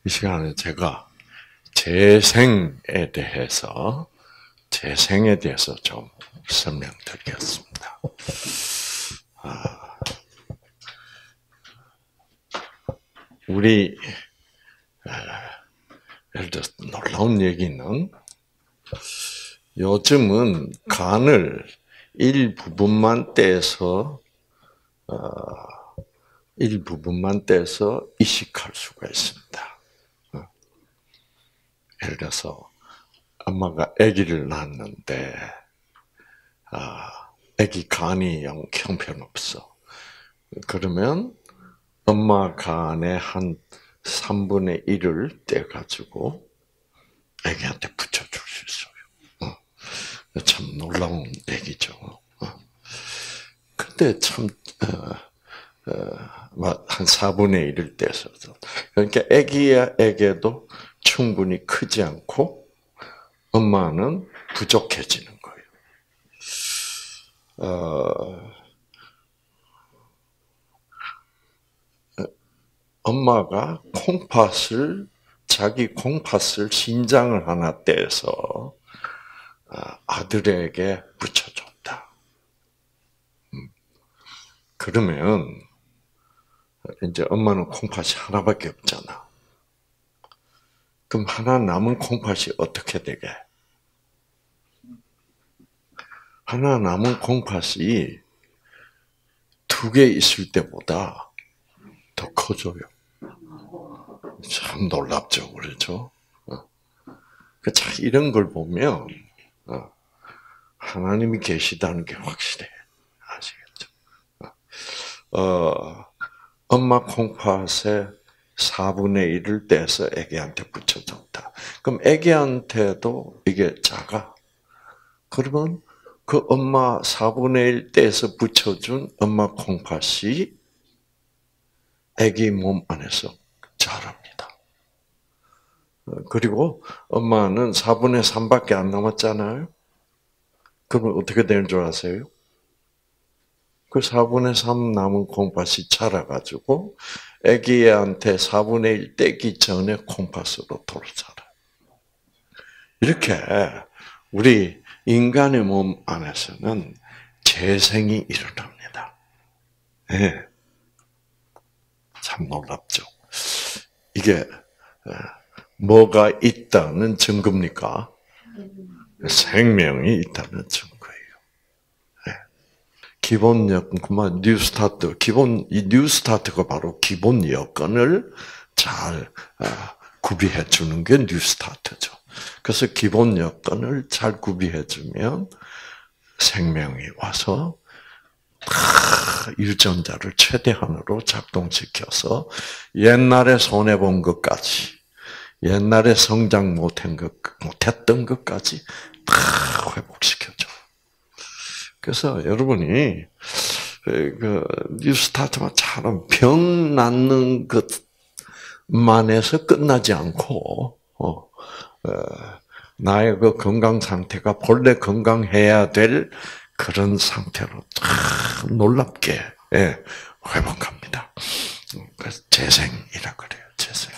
시간에 제가 재생에 대해서 좀 설명드리겠습니다. 우리 예를 들어 놀라운 얘기는 요즘은 간을 일부분만 떼서 이식할 수가 있습니다. 예를 들어서 엄마가 아기를 낳았는데 아기 간이 형편없어. 그러면 엄마 간의 한 3분의 1을 떼가지고 아기한테 붙여줄 수 있어요. 참 놀라운 얘기죠. 근데 참 한 4분의 1을 떼서 그러니까 아기에게도 충분히 크지 않고 엄마는 부족해지는 거예요. 엄마가 자기 콩팥을 신장을 하나 떼서 아들에게 붙여줬다. 그러면 이제 엄마는 콩팥이 하나밖에 없잖아. 그럼 하나 남은 콩팥이 어떻게 되게? 하나 남은 콩팥이 2개 있을 때보다 더 커져요. 참 놀랍죠, 그렇죠? 자, 이런 걸 보면 하나님이 계시다는 게 확실해. 아시겠죠? 엄마 콩팥의 4분의 1을 떼서 아기한테 붙여줬다. 그럼 아기한테도 이게 작아. 그러면 그 엄마 4분의 1 떼서 붙여준 엄마 콩팥이 아기 몸 안에서 자랍니다. 그리고 엄마는 4분의 3밖에 안 남았잖아요. 그러면 어떻게 되는 줄 아세요? 그 4분의 3 남은 콩팥이 자라가지고 아기한테 4분의 1 떼기 전에 콩팥으로 돌아 자라요. 이렇게 우리 인간의 몸 안에서는 재생이 일어납니다. 네. 참 놀랍죠. 이게 뭐가 있다는 증거입니까? 생명이 있다는 증거예요. 기본 여건, 뉴스타트. 이 뉴스타트가 바로 기본 여건을 잘 구비해 주는 게 뉴스타트죠. 그래서 기본 여건을 잘 구비해 주면 생명이 와서 유전자를 최대한으로 작동시켜서 옛날에 손해본 것까지, 옛날에 성장 못했던 것까지 다 회복시켜줘. 그래서 여러분이 그 뉴스타트만처럼 병 낫는 것만 해서 끝나지 않고 나의 그 건강 상태가 본래 건강해야 될 그런 상태로 참 놀랍게 회복합니다. 그래서 재생이라 그래요. 재생.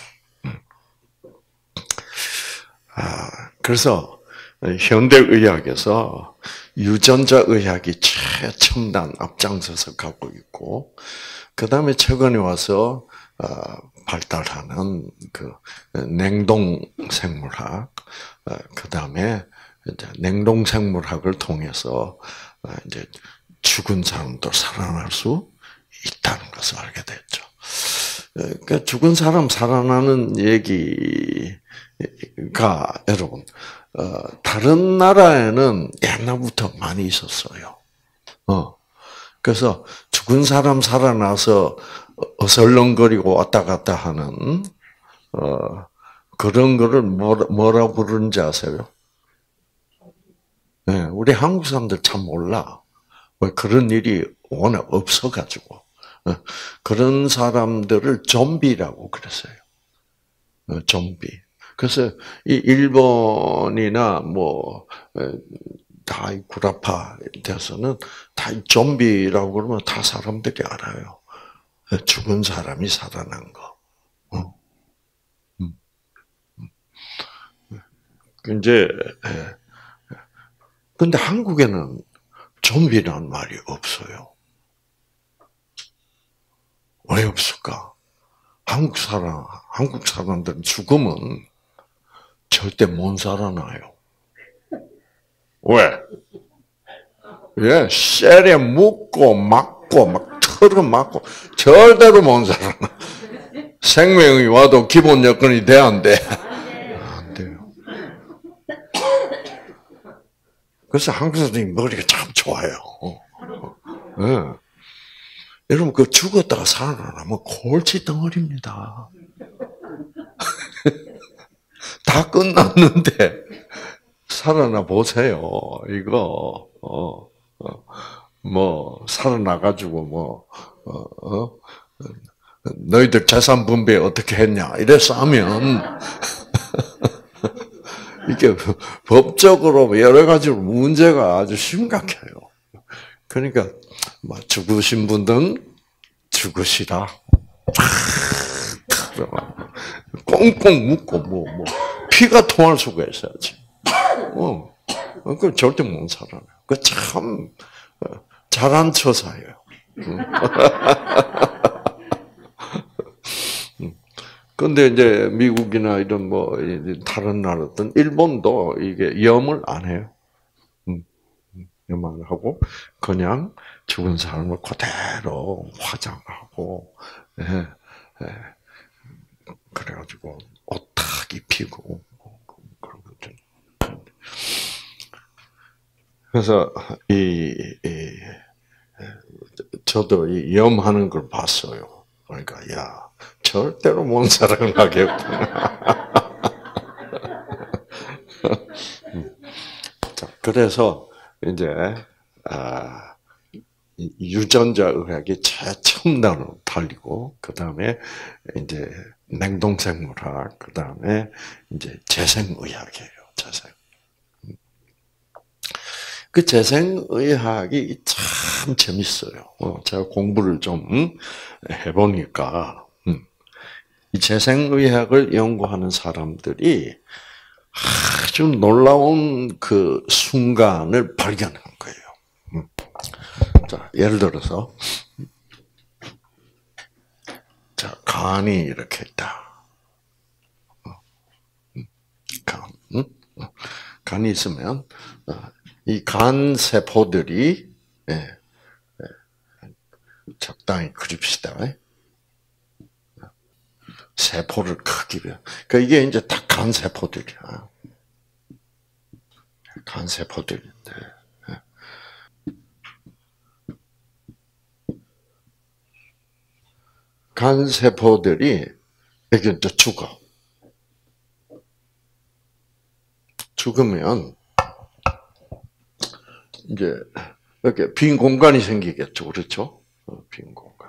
그래서 현대 의학에서 유전자 의학이 최첨단 앞장서서 가고 있고, 그 다음에 최근에 와서 발달하는 그 냉동 생물학, 그 다음에 냉동 생물학을 통해서 이제 죽은 사람도 살아날 수 있다는 것을 알게 됐죠. 그러니까 죽은 사람 살아나는 얘기가 여러분 다른 나라에는 옛날부터 많이 있었어요. 그래서 죽은 사람 살아나서 어슬렁거리고 왔다 갔다 하는 그런 거를 뭐라고 부르는지 아세요? 네, 우리 한국 사람들 참 몰라. 왜 그런 일이 워낙 없어가지고 그런 사람들을 좀비라고 그랬어요. 좀비. 그래서 이 일본이나 뭐 다 구라파 돼서는 다 좀비라고 그러면 다 사람들이 알아요. 죽은 사람이 살아난 거. 이제 근데 한국에는 좀비라는 말이 없어요. 왜 없을까? 한국 사람들은 죽으면 절대 못 살아나요. 왜? 예, 셀에 묻고 맞고 막 털을 맞고 절대로 못 살아나. 생명이 와도 기본 여건이 돼 안 돼? 안 돼요. 그래서 한국 사람이 머리가 참 좋아요. 예. 여러분 그 죽었다가 살아나면 골치 덩어리입니다. 다 끝났는데 살아나 보세요. 이거 뭐 살아나가지고 너희들 재산 분배 어떻게 했냐 이래서 하면 이게 법적으로 여러 가지로 문제가 아주 심각해요. 그러니까 죽으신 분들은 죽으시라. 꽁꽁 묶고 피가 통할 수가 있어야지. 그 절대 못 살아요. 그 참 잘한 처사예요. 근데 이제 미국이나 이런 다른 나라든 일본도 이게 염을 안 해요. 염 안 하고 그냥 죽은 사람을 그대로 화장하고 그래가지고 옷 탁 입히고 그러거든. 그래서 저도 이 염하는 걸 봤어요. 그러니까 야 절대로 못 살아나겠구나. 자, 그래서 이제 유전자 의학이 최첨단으로 달리고 그 다음에 이제 냉동생물학, 그 다음에 이제 재생의학이에요. 재생. 그 재생의학이 참 재밌어요. 제가 공부를 좀 해보니까 이 재생의학을 연구하는 사람들이 아주 놀라운 그 순간을 발견한 거예요. 자, 예를 들어서 자, 간이 이렇게 있다. 간이 있으면 이 간 세포들이 적당히 그립시다. 세포를 크기를. 그러니까 이게 이제 다 간 세포들이야. 간 세포들인데. 간 세포들이 이게 이제 죽어. 죽으면 이제 이렇게 빈 공간이 생기겠죠, 그렇죠? 빈 공간.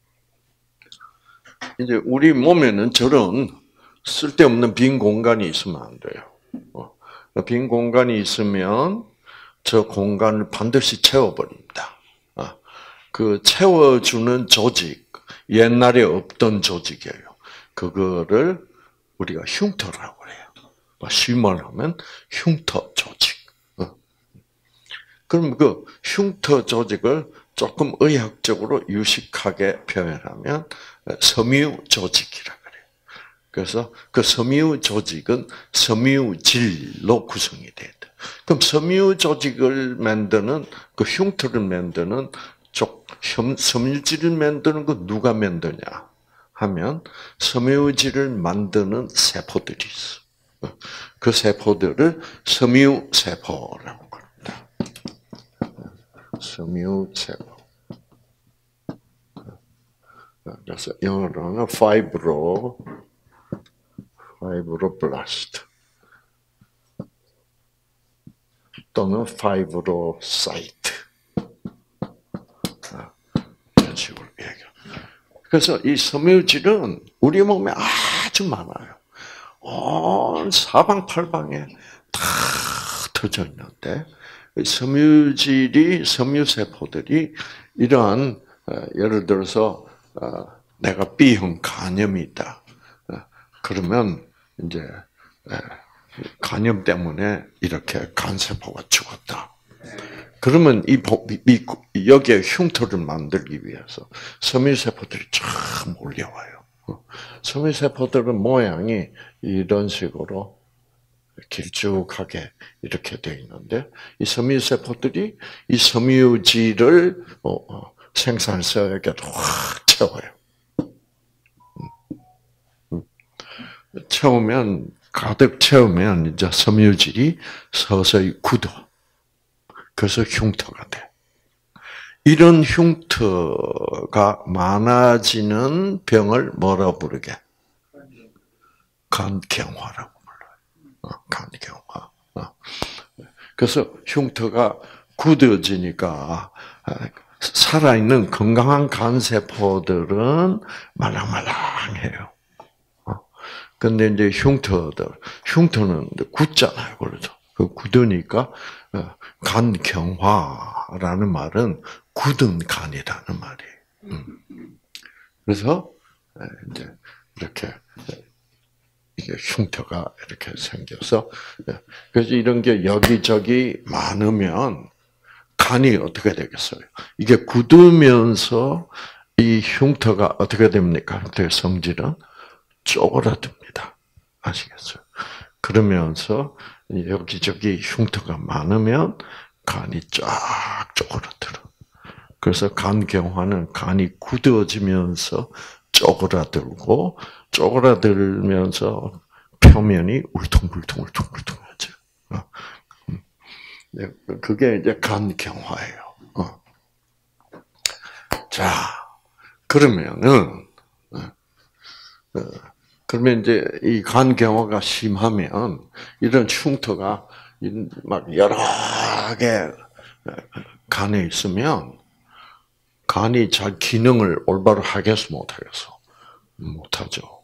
이제 우리 몸에는 저런 쓸데없는 빈 공간이 있으면 안 돼요. 빈 공간이 있으면 저 공간을 반드시 채워버립니다. 그 채워주는 조직, 옛날에 없던 조직이에요. 그거를 우리가 흉터라고 해요. 쉬운 말로 하면 흉터 조직. 그럼 그 흉터 조직을 조금 의학적으로 유식하게 표현하면 섬유 조직이라 그래요. 그래서 그 섬유 조직은 섬유질로 구성이 돼요. 그럼 섬유 조직을 만드는 그 흉터를 만드는 섬유질을 만드는 거 누가 만드냐 하면 섬유질을 만드는 세포들이 있어. 그 세포들을 섬유세포라고 합니다. 섬유세포. 그래서 영어로는 파이브로블라스트 또는 파이브로사이트 이런 식으로 얘기해요. 그래서 이 섬유질은 우리 몸에 아주 많아요. 온 사방팔방에 다 터져 있는데 섬유세포들이 이러한 예를 들어서 내가 B형 간염이 있다. 그러면 이제 간염 때문에 이렇게 간세포가 죽었다. 그러면 여기에 흉터를 만들기 위해서 섬유세포들이 쫙 몰려와요. 섬유세포들은 모양이 이런 식으로 길쭉하게 이렇게 되어 있는데, 이 섬유세포들이 이 섬유질을 생산해서 이렇게 확 채워요. 가득 채우면 이제 섬유질이 서서히 굳어. 그래서 흉터가 돼. 이런 흉터가 많아지는 병을 뭐라고 부르게? 간경화라고 불러요. 간경화. 그래서 흉터가 굳어지니까 살아있는 건강한 간세포들은 말랑말랑해요. 근데 이제 흉터는 굳잖아요. 그렇죠. 굳으니까 간경화라는 말은 굳은 간이라는 말이에요. 그래서 이제 이렇게 이게 흉터가 이렇게 생겨서, 그래서 이런 게 여기저기 많으면 간이 어떻게 되겠어요? 이게 굳으면서 이 흉터가 어떻게 됩니까? 흉터의 성질은 쪼그라듭니다. 아시겠어요? 그러면서 여기저기 흉터가 많으면 간이 쫙 쪼그라들어. 그래서 간경화는 간이 굳어지면서 쪼그라들면서 표면이 울퉁불퉁하죠. 그게 이제 간경화예요. 자, 그러면 이제 이 간경화가 심하면 이런 흉터가 막 여러 개 간에 있으면 간이 잘 기능을 올바로 하겠어 못하겠어? 못하죠.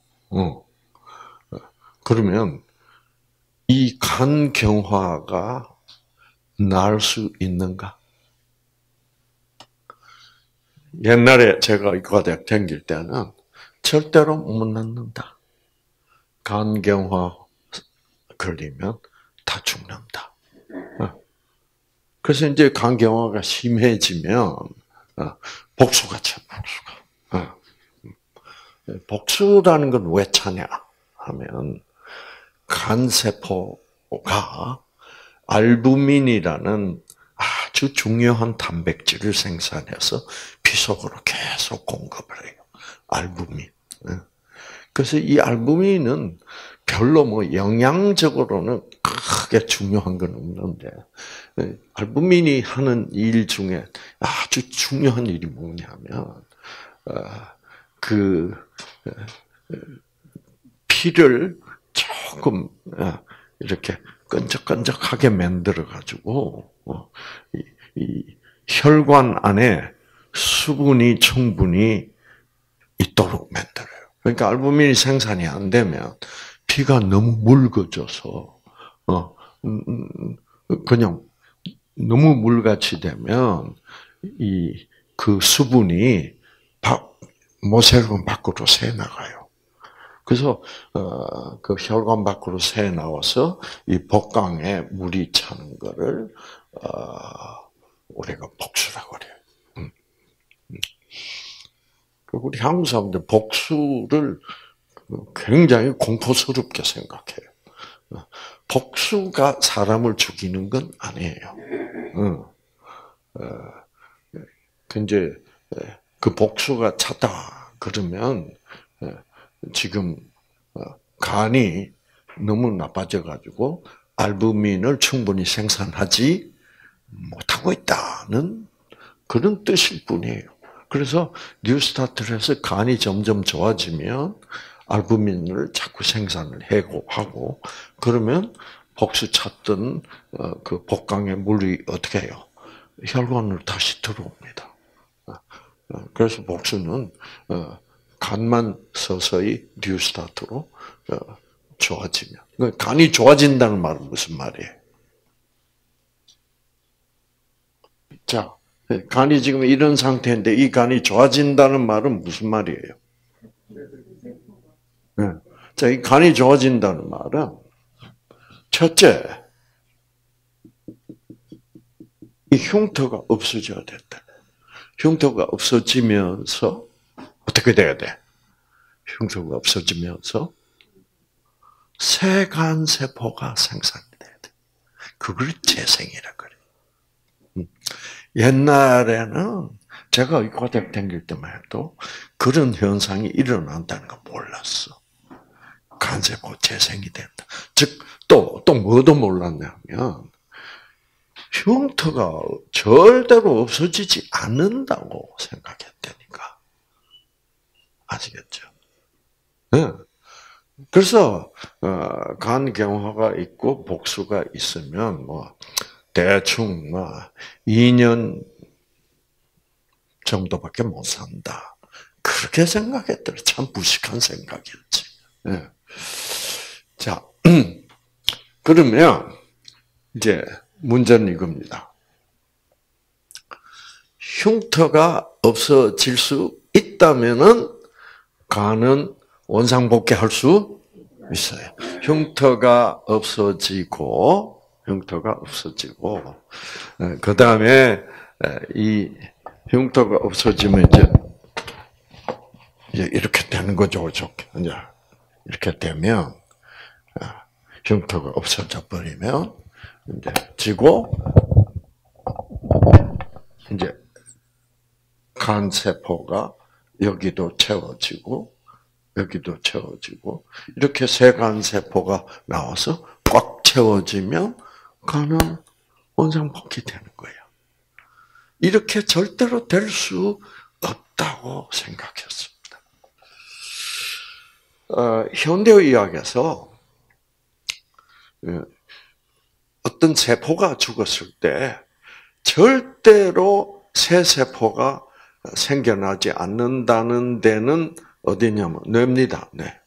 그러면 이 간경화가 날 수 있는가? 옛날에 제가 의과대학 다닐 때는 절대로 못 낫는다. 간경화 걸리면 다 죽는다. 그래서 이제 간경화가 심해지면 복수가 차, 복수가. 복수라는 건 왜 차냐 하면 간세포가 알부민이라는 아주 중요한 단백질을 생산해서 피 속으로 계속 공급을 해요. 알부민. 그래서 이 알부민은 별로 뭐 영양적으로는 크게 중요한 건 없는데, 알부민이 하는 일 중에 아주 중요한 일이 뭐냐면, 피를 조금 이렇게 끈적끈적하게 만들어 가지고 이 혈관 안에 수분이 충분히 있도록 만들어요. 그러니까 알부민이 생산이 안 되면 피가 너무 묽어져서 그냥 너무 물같이 되면 그 수분이 모세혈관 밖으로 새 나가요. 그래서 그 혈관 밖으로 새 나와서 이 복강에 물이 차는 거를 우리가 복수라고 그래요. 우리 한국 사람들 복수를 굉장히 공포스럽게 생각해요. 복수가 사람을 죽이는 건 아니에요. 근데 그 복수가 차다 그러면 지금 간이 너무 나빠져 가지고 알부민을 충분히 생산하지 못하고 있다는 그런 뜻일 뿐이에요. 그래서 뉴스타트를 해서 간이 점점 좋아지면 알부민을 자꾸 생산을 하고 그러면 복수 찾던 그 복강의 물이 어떻게 해요? 혈관으로 다시 들어옵니다. 그래서 복수는 간만 서서히 뉴스타트로 좋아지면. 간이 좋아진다는 말은 무슨 말이에요? 자, 간이 지금 이런 상태인데 이 간이 좋아진다는 말은 무슨 말이에요? 자, 이 간이 좋아진다는 말은 첫째, 이 흉터가 없어져야 된다. 흉터가 없어지면서 어떻게 돼야 돼? 흉터가 없어지면서 세간세포가 생산이 돼야 돼. 그걸 재생이라 그래. 옛날에는 제가 의과대학 다닐 때만 해도 그런 현상이 일어난다는 거 몰랐어. 간세포 재생이 된다. 즉, 또 뭐도 몰랐냐면, 흉터가 절대로 없어지지 않는다고 생각했다니까. 아시겠죠? 네. 그래서 간경화가 있고 복수가 있으면 대충 2년 정도밖에 못 산다. 그렇게 생각했더니 참 무식한 생각이었지. 네. 자, 그러면 이제 문제는 이겁니다. 흉터가 없어질 수 있다면은 간은 원상복귀할 수 있어요. 흉터가 없어지고, 그 다음에 이 흉터가 없어지면 이제 이렇게 되는 거죠, 좋게. 이제 이렇게 되면 흉터가 없어져 버리면 이제 지고 이제 간 세포가 여기도 채워지고 여기도 채워지고 이렇게 세간 세포가 나와서 꽉 채워지면 간은 원상복귀 되는 거예요. 이렇게 절대로 될 수 없다고 생각했습니다. 현대의학에서 어떤 세포가 죽었을 때 절대로 새 세포가 생겨나지 않는다는 데는 어디냐면 뇌입니다. 네.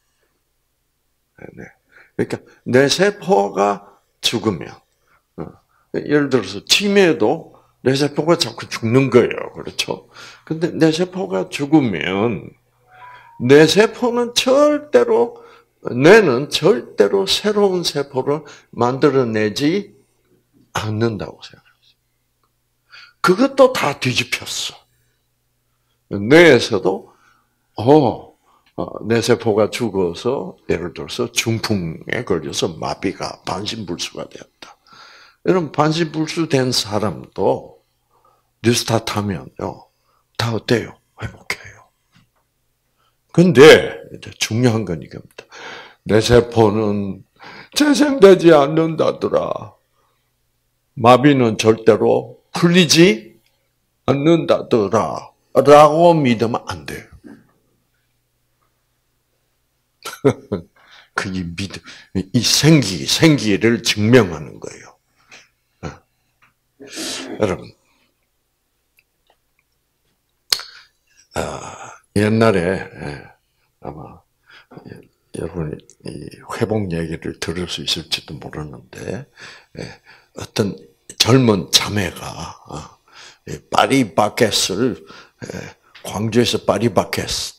그러니까 뇌 세포가 죽으면 예를 들어서 치매도 뇌 세포가 자꾸 죽는 거예요. 그렇죠? 근데 뇌 세포가 죽으면 뇌는 절대로 새로운 세포를 만들어내지 않는다고 생각했어요. 그것도 다 뒤집혔어. 뇌에서도 뇌세포가 죽어서 예를 들어서 중풍에 걸려서 마비가 반신불수가 되었다. 이런 반신불수된 사람도 뉴스타트 하면요. 다 어때요? 회복해요. 근데 이제 중요한 건 이겁니다. 뇌세포는 재생되지 않는다더라. 마비는 절대로 풀리지 않는다더라. 라고 믿으면 안 돼요. 그게 이 생기를 증명하는 거예요. 여러분, 옛날에 아마 여러분이 이 회복 얘기를 들을 수 있을지도 모르는데 어떤 젊은 자매가 파리바게트를 광주에서 파리바게트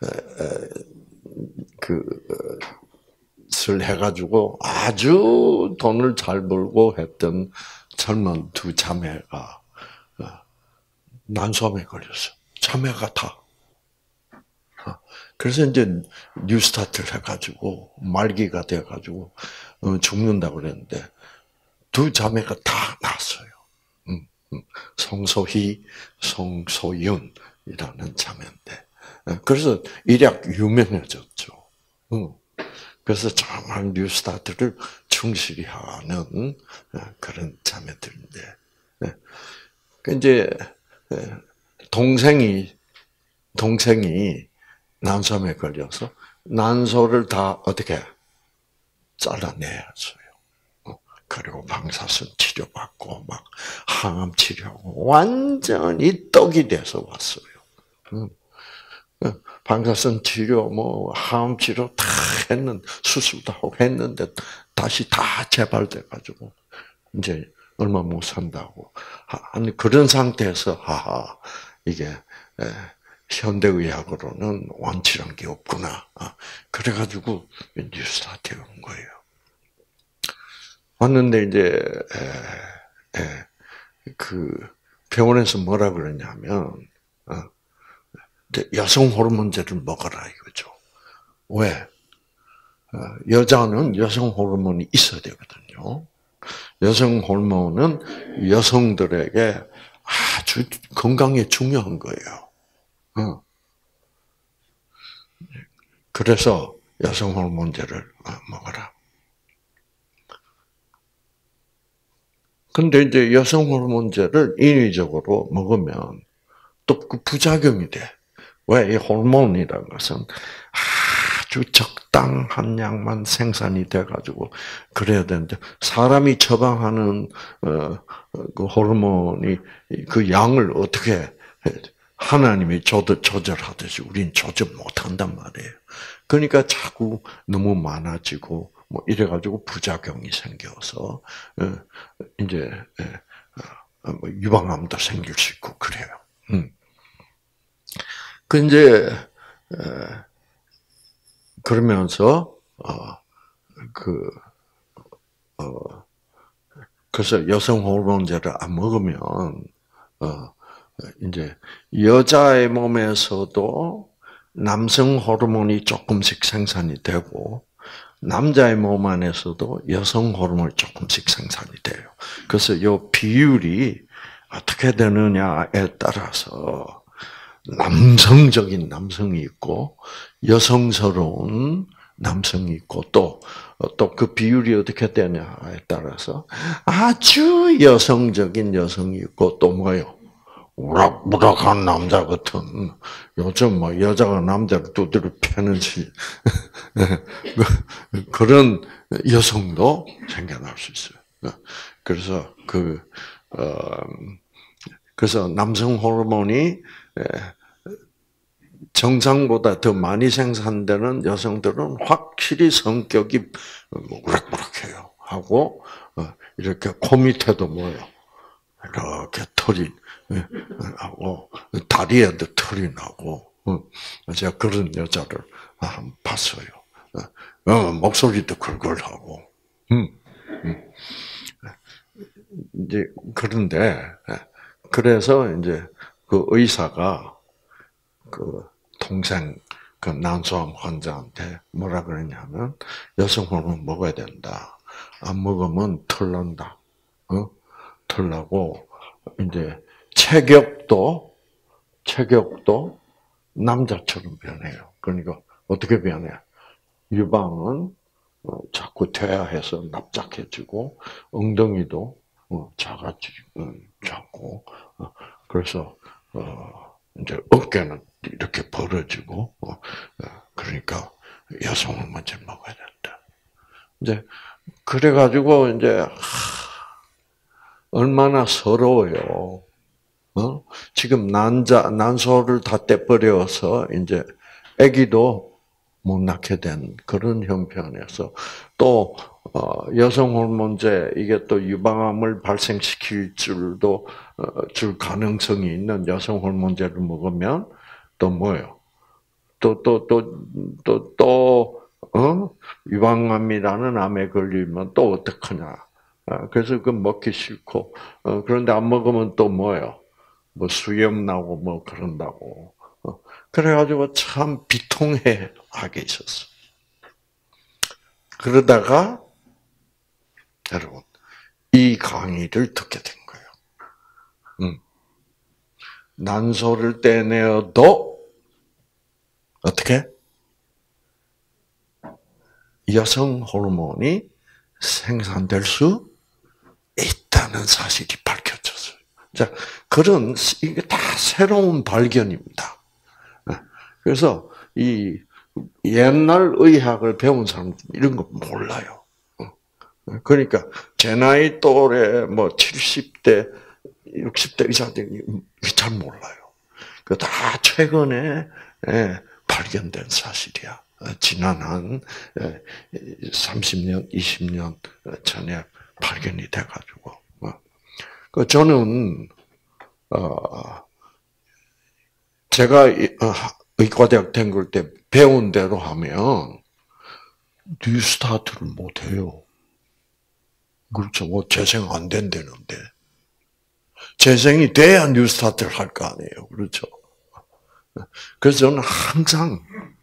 를 해가지고 아주 돈을 잘 벌고 했던 젊은 두 자매가 난소암에 걸렸어. 자매가 다. 그래서 이제 뉴스타트를 해가지고 말기가 돼가지고 죽는다고 그랬는데 두 자매가 다 났어요. 송소희, 송소윤이라는 자매인데 그래서 일약 유명해졌죠. 그래서 정말 뉴스타트를 충실히 하는 그런 자매들인데 이제 동생이 난소암에 걸려서 난소를 다 어떻게 잘라내었어요. 그리고 방사선 치료받고 막 항암 치료하고 완전히 떡이 돼서 왔어요. 방사선 치료, 항암 치료 다 수술도 하고 했는데 다시 다 재발돼가지고 이제 얼마 못 산다고. 아니 그런 상태에서 이게 현대의학으로는 완치란 게 없구나. 그래가지고 뉴스타트에 온 거예요. 왔는데 이제 그 병원에서 뭐라 그러냐면 이제 여성 호르몬제를 먹어라 이거죠. 왜? 여자는 여성 호르몬이 있어야 되거든요. 여성 호르몬은 여성들에게 아주 건강에 중요한 거예요. 그래서 여성 호르몬제를 먹어라. 근데 이제 여성 호르몬제를 인위적으로 먹으면 또 그 부작용이 돼. 왜? 이 호르몬이라는 것은 아주 적당한 양만 생산이 돼가지고 그래야 되는데 사람이 처방하는 그 호르몬이 그 양을 어떻게 하나님이 조절하듯이 우린 조절 못한단 말이에요. 그러니까 자꾸 너무 많아지고 뭐 이래가지고 부작용이 생겨서 이제 유방암도 생길 수 있고 그래요. 그 이제 그러면서 그래서 여성 호르몬제를 안 먹으면 이제 여자의 몸에서도 남성 호르몬이 조금씩 생산이 되고 남자의 몸 안에서도 여성 호르몬이 조금씩 생산이 돼요. 그래서 이 비율이 어떻게 되느냐에 따라서 남성적인 남성이 있고 여성스러운 남성이 있고 또 그 비율이 어떻게 되냐에 따라서 아주 여성적인 여성이 있고 또 뭐예요? 우락부락한 남자 같은 요즘 뭐 여자가 남자를 두드려 패는 그런 여성도 생겨날 수 있어요. 그래서 그래서 남성 호르몬이 정상보다 더 많이 생산되는 여성들은 확실히 성격이 우락부락해요. 하고 이렇게 코 밑에도 뭐예요? 이렇게 털이 하고 다리에도 털이 나고 제가 그런 여자를 한번 봤어요. 목소리도 걸걸하고 이제 그런데 그래서 이제 그 의사가 그 동생 그 난소암 환자한테 뭐라 그러냐면 여성 호르몬 먹어야 된다. 안 먹으면 털 난다. 털 나고 이제 체격도 남자처럼 변해요. 그러니까 어떻게 변해? 유방은 자꾸 퇴화해서 납작해지고 엉덩이도 작고 그래서 이제 어깨는 이렇게 벌어지고 그러니까 여성을 먼저 먹어야 된다. 이제 그래가지고 이제 얼마나 서러워요. 지금 난소를 다 떼버려서 이제 아기도 못 낳게 된 그런 형편에서 또 여성 호르몬제 이게 또 유방암을 발생시킬 줄 가능성이 있는 여성 호르몬제를 먹으면 또 뭐예요? 유방암이라는 암에 걸리면 또 어떡하냐? 그래서 그 먹기 싫고 그런데 안 먹으면 또 뭐예요? 뭐 수염 나고 뭐 그런다고. 그래가지고 참 비통해하게 있었어. 그러다가 여러분 이 강의를 듣게 된 거예요. 난소를 떼내어도 어떻게? 여성 호르몬이 생산될 수 있다는 사실이 밝혀졌어요. 자, 이게 다 새로운 발견입니다. 그래서 이 옛날 의학을 배운 사람 이런 거 몰라요. 그러니까 제 나이 또래 뭐 70대, 60대 의사들이 잘 몰라요. 그 다 최근에 발견된 사실이야. 지난 한 30년, 20년 전에 발견이 돼가지고. 저는 제가 의과대학 댕길 때 배운 대로 하면 뉴스타트를 못 해요. 그렇죠. 뭐 재생 안 된다는데. 재생이 돼야 뉴스타트를 할 거 아니에요. 그렇죠. 그래서 저는 항상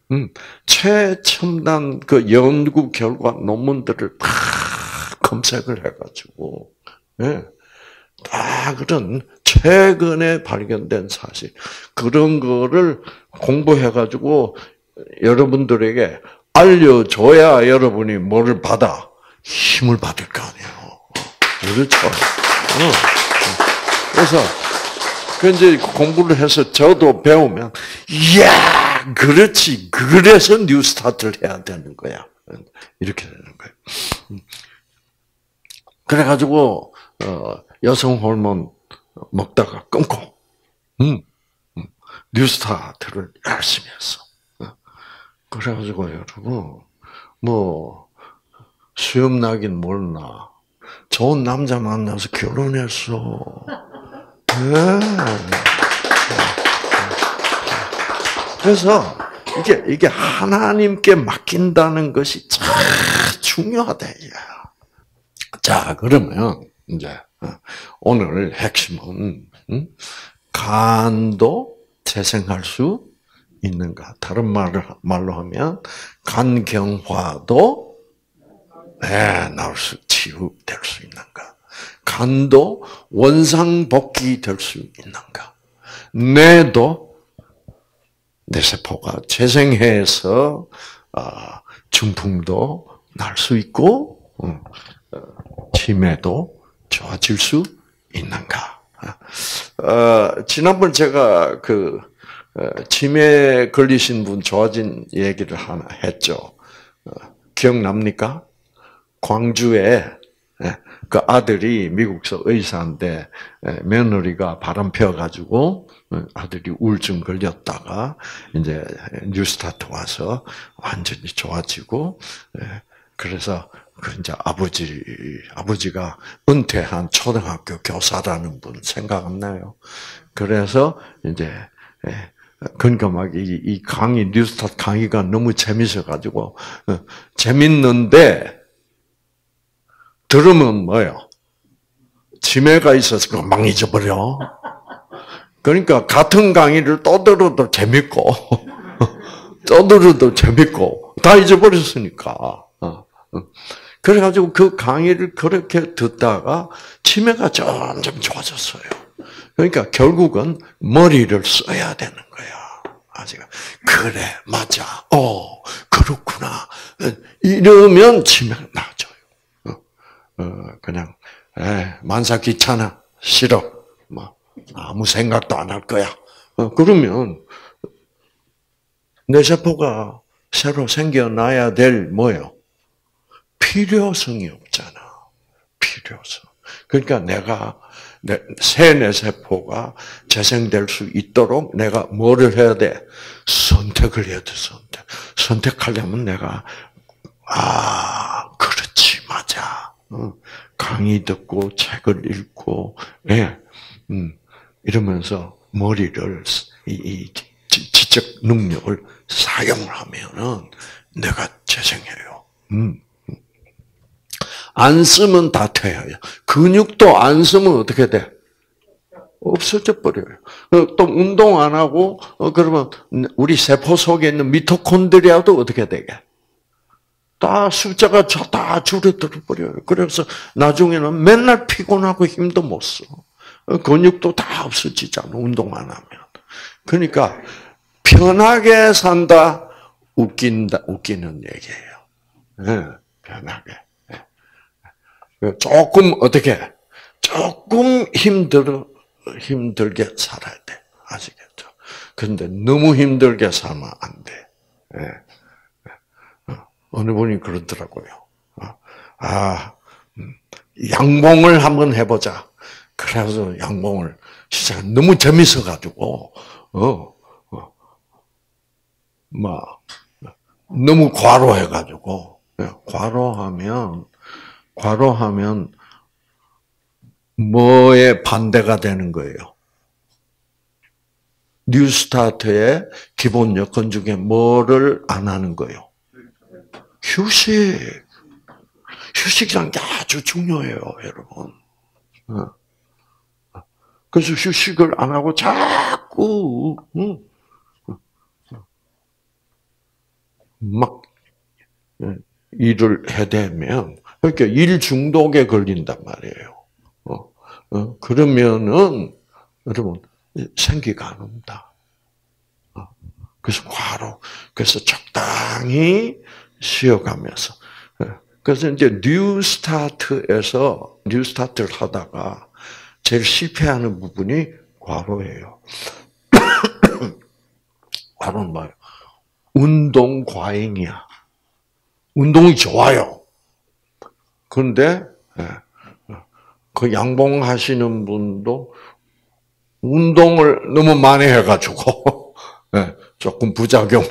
최첨단 그 연구 결과 논문들을 다 검색을 해가지고, 예, 다 그런 최근에 발견된 사실 그런 거를 공부해가지고 여러분들에게 알려줘야 여러분이 뭐를 받아 힘을 받을 거 아니에요. 그렇죠. 그래서 그 이제 공부를 해서 저도 배우면 이야 그렇지 그래서 뉴스타트를 해야 되는 거야. 이렇게 되는 거예요. 그래가지고 여성 호르몬 먹다가 끊고 뉴스타트를 열심히 했어. 그래가지고 여러분 뭐 수염 나긴 몰라. 좋은 남자 만나서 결혼했어. 네. 그래서 이게 하나님께 맡긴다는 것이 참 중요하다. 자, 그러면 이제 오늘 핵심은 간도 재생할 수 있는가? 다른 말로 하면 간경화도 치유될 수 있는가? 간도 원상복귀 될 수 있는가? 뇌도 내 세포가 재생해서 중풍도 날 수 있고 치매도 좋아질 수 있는가? 지난번 제가 치매 걸리신 분 좋아진 얘기를 하나 했죠. 기억납니까? 광주에 그 아들이 미국서 의사인데 며느리가 바람 피워가지고 아들이 우울증 걸렸다가 이제 뉴스타트 와서 완전히 좋아지고 그래서 그 이제 아버지가 은퇴한 초등학교 교사라는 분 생각 안 나요? 그래서 이제 그러니까 막 이 강의 뉴스타트 강의가 너무 재밌어가지고 재밌는데 들으면 뭐예요? 치매가 있어서 금방 잊어버려. 그러니까 같은 강의를 또 들어도 재밌고 또 들어도 재밌고 다 잊어버렸으니까. 그래가지고 그 강의를 그렇게 듣다가 치매가 점점 좋아졌어요. 그러니까 결국은 머리를 써야 되는 거야. 아직 그래 맞아. 그렇구나. 이러면 치매가 나아져요. 그냥 만사 귀찮아 싫어 뭐 아무 생각도 안 할 거야. 그러면 내 세포가 새로 생겨나야 될 뭐요? 필요성이 없잖아. 필요성. 그러니까 내가 새 뇌세포가 재생될 수 있도록 내가 뭐를 해야 돼? 선택을 해야 돼. 선택하려면 내가 그렇지 맞아. 강의 듣고 책을 읽고 이러면서 머리를 이 지적 능력을 사용을 하면은 내가 재생해요. 안 쓰면 다 퇴해요. 근육도 안 쓰면 어떻게 돼? 없어져 버려요. 또 운동 안 하고 그러면 우리 세포 속에 있는 미토콘드리아도 어떻게 되게? 다 숫자가 다 줄어들어 버려요. 그래서 나중에는 맨날 피곤하고 힘도 못 써. 근육도 다 없어지잖아. 운동 안 하면. 그러니까 편하게 산다. 웃기는 얘기예요. 네, 편하게. 조금 힘들게 살아야 돼. 아시겠죠? 근데 너무 힘들게 살면 안 돼. 어느 분이 그러더라고요. 양봉을 한번 해보자. 그래서 양봉을 진짜 너무 재밌어가지고, 너무 과로해가지고, 과로하면 뭐에 반대가 되는 거예요? 뉴스타트의 기본 여건 중에 뭐를 안 하는 거예요? 휴식. 휴식이라는 게 아주 중요해요, 여러분. 그래서 휴식을 안 하고 자꾸 막 일을 해대면 그러니까 일 중독에 걸린단 말이에요. 그러면은 여러분 생기가 안 옵니다. 그래서 과로 그래서 적당히 쉬어가면서 그래서 이제 뉴 스타트를 하다가 제일 실패하는 부분이 과로예요. 과로는 뭐예요? 운동 과잉이야. 운동이 좋아요. 그런데 그 양봉하시는 분도 운동을 너무 많이 해가지고 조금 부작용이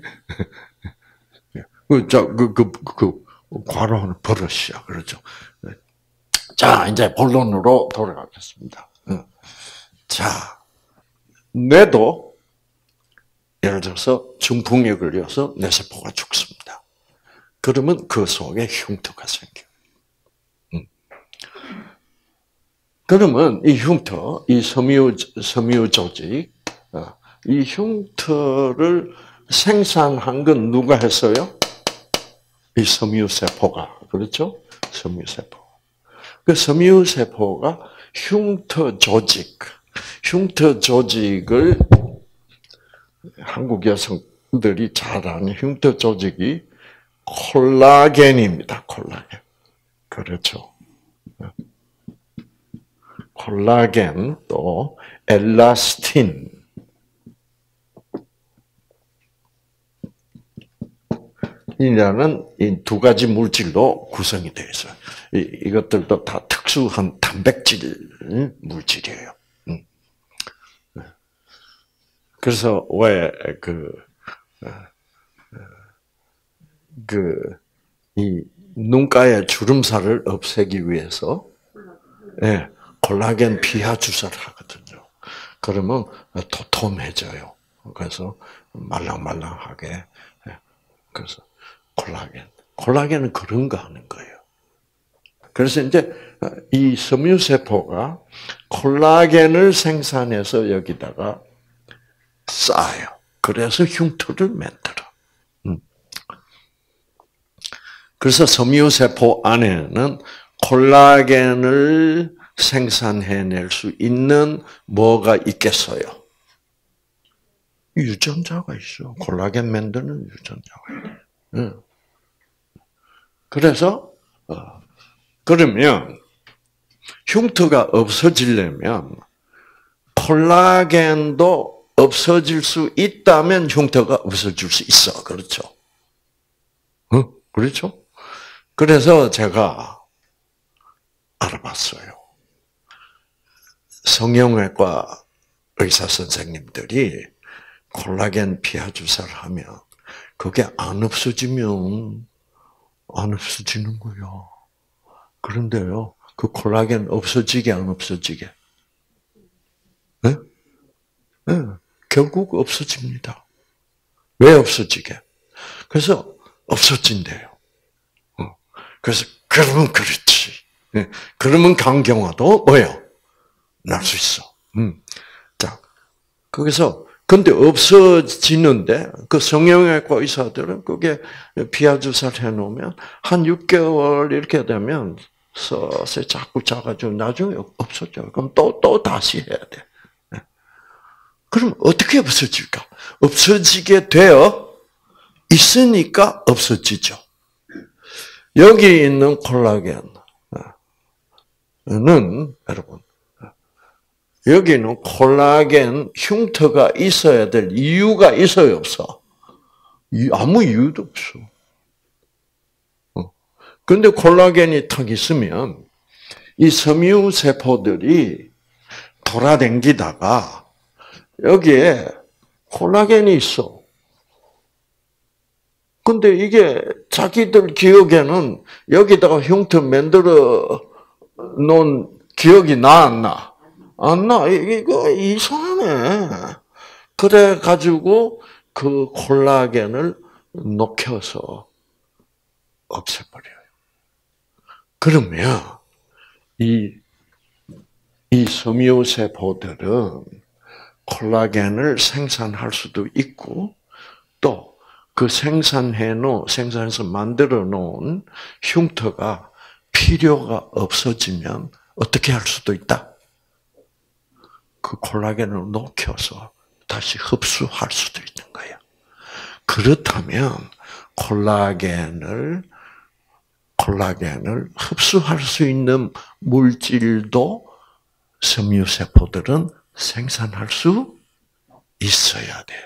과로는 버릇이야. 그렇죠. 자, 이제 본론으로 돌아가겠습니다. 자, 뇌도 예를 들어서 중풍에 걸려서 뇌세포가 죽습니다. 그러면 그 속에 흉터가 생겨요. 그러면 이 흉터, 이 섬유 조직, 이 흉터를 생산한 건 누가 했어요? 이 섬유세포가. 그렇죠? 섬유세포. 그 섬유세포가 흉터 조직을 한국 여성들이 잘 아는 흉터 조직이 콜라겐입니다. 콜라겐. 그렇죠. 콜라겐 또 엘라스틴 이라는 이 두 가지 물질로 구성이 되어 있어요. 이것들도 다 특수한 단백질 물질이에요. 그래서 왜 이 눈가의 주름살을 없애기 위해서 콜라겐 피하 주사를 하거든요. 그러면 도톰해져요. 그래서 말랑말랑하게. 그래서 콜라겐은 그런 거 하는 거예요. 그래서 이제 이 섬유세포가 콜라겐을 생산해서 여기다가 쌓아요. 그래서 흉터를 만들어. 그래서 섬유세포 안에는 콜라겐을 생산해낼 수 있는 뭐가 있겠어요? 유전자가 있어. 콜라겐 만드는 유전자가 있어요. 그래서 그러면 흉터가 없어지려면 콜라겐도 없어질 수 있다면 흉터가 없어질 수 있어. 그렇죠? 그렇죠? 그래서 제가 알아봤어요. 성형외과 의사 선생님들이 콜라겐 피하 주사를 하면 그게 안 없어지면 안 없어지는 거예요. 그런데요, 그 콜라겐 없어지게 안 없어지게? 네? 네, 결국 없어집니다. 왜 없어지게? 그래서 없어진대요. 그래서 그러면 그렇지. 네, 그러면 간경화도 뭐예요? 날 수 있어. 자, 거기서 근데 없어지는데 그 성형외과 의사들은 그게 피하 주사를 해놓으면 한 6개월 이렇게 되면 서서히 자꾸 작아지고 나중에 없어져요. 그럼 또 다시 해야 돼. 그럼 어떻게 없어질까? 없어지게 되어 있으니까 없어지죠. 여기 있는 콜라겐은 여러분 여기는 콜라겐 흉터가 있어야 될 이유가 있어요, 없어? 아무 이유도 없어. 근데 콜라겐이 탁 있으면 이 섬유 세포들이 돌아다니다가 여기에 콜라겐이 있어. 근데 이게 자기들 기억에는 여기다가 흉터 만들어 놓은 기억이 안 나? 안 나. 이거 이상하네. 그래가지고 그 콜라겐을 녹여서 없애버려요. 그러면 이 섬유세포들은 콜라겐을 생산할 수도 있고 또 그 생산해서 만들어 놓은 흉터가 필요가 없어지면 어떻게 할 수도 있다? 그 콜라겐을 녹여서 다시 흡수할 수도 있는 거야. 그렇다면 콜라겐을 흡수할 수 있는 물질도 섬유세포들은 생산할 수 있어야 돼.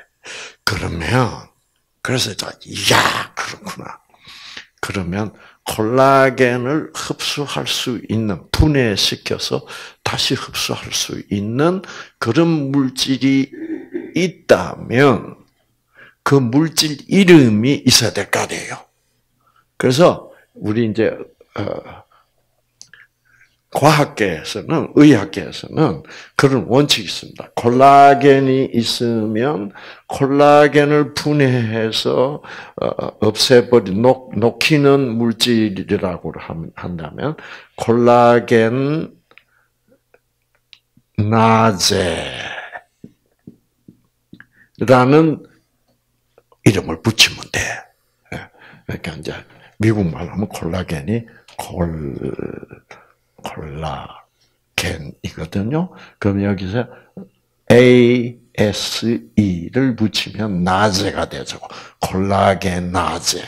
그래서 그렇구나. 그러면 콜라겐을 흡수할 수 있는, 분해시켜서 다시 흡수할 수 있는 그런 물질이 있다면 그 물질 이름이 있어야 될 거 아니에요. 그래서 우리 이제 과학계에서는, 의학계에서는 그런 원칙이 있습니다. 콜라겐이 있으면 콜라겐을 분해해서 녹이는 물질이라고 한다면 콜라겐 나제라는 이름을 붙이면 돼. 그러니까 이제 미국말로 하면 콜라겐이 콜라겐이거든요. 그럼 여기서 ASE를 붙이면 나제가 되죠. 콜라겐 나제.